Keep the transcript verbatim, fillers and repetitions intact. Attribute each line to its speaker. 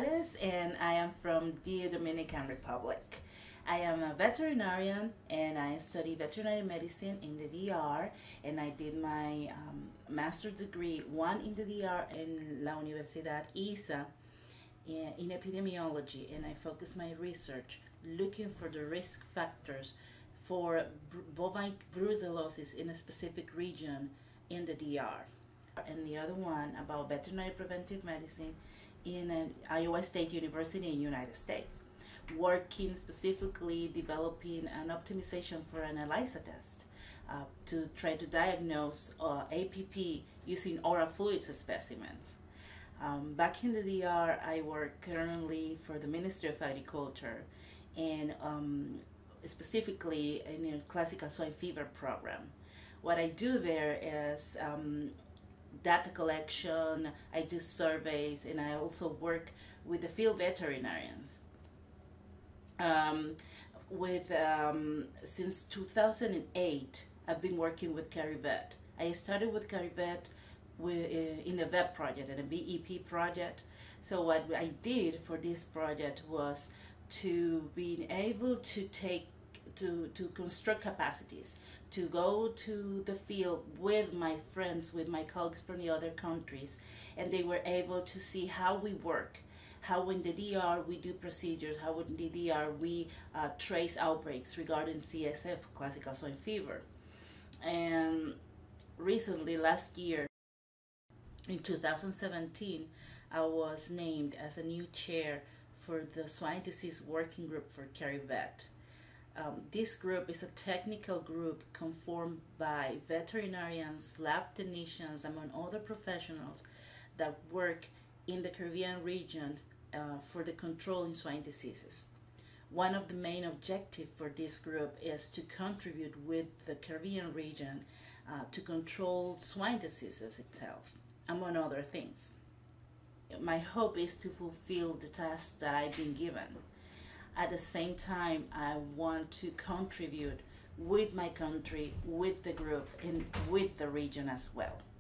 Speaker 1: Morales, and I am from the Dominican Republic. I am a veterinarian and I study veterinary medicine in the D R, and I did my um, master's degree, one in the D R in La Universidad I S A in, in epidemiology, and I focus my research looking for the risk factors for bovine brucellosis in a specific region in the D R. And the other one about veterinary preventive medicine in an Iowa State University in the United States, working specifically developing an optimization for an ELISA test uh, to try to diagnose uh, A P P using oral fluids specimens. Um, back in the D R, I work currently for the Ministry of Agriculture, and um, specifically in a classical swine fever program. What I do there is um, data collection, I do surveys, and I also work with the field veterinarians. Um, with um, since two thousand eight, I've been working with CariVet. I started with CariVet with, uh, in a vet project, in a V E P project. So what I did for this project was to be able to take to, to construct capacities, to go to the field with my friends, with my colleagues from the other countries, and they were able to see how we work, how in the D R we do procedures, how in the D R we uh, trace outbreaks regarding C S F, classical swine fever. And recently, last year, in two thousand seventeen, I was named as a new chair for the Swine Disease Working Group for CariVet. Um, this group is a technical group conformed by veterinarians, lab technicians, among other professionals that work in the Caribbean region uh, for the control in swine diseases. One of the main objectives for this group is to contribute with the Caribbean region uh, to control swine diseases itself, among other things. My hope is to fulfill the task that I've been given. At the same time, I want to contribute with my country, with the group, and with the region as well.